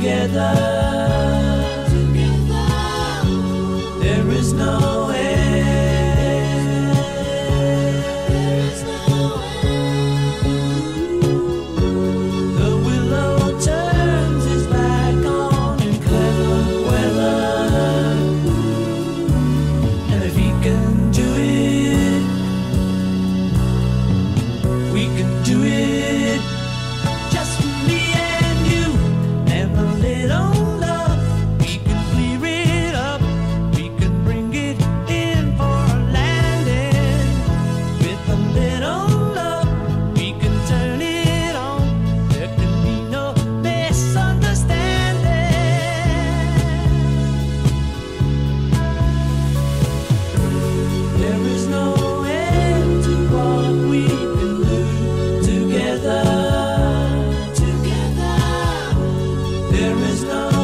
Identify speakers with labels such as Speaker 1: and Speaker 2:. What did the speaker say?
Speaker 1: together. There is no end. The willow turns his back on in clever weather, and if he can do it, we can do it. Just me and you and a little love. We can clear it up. We can bring it in for a landing. With a little love, we can turn it on. There can be no misunderstanding. There is no end to what we can do together. There is no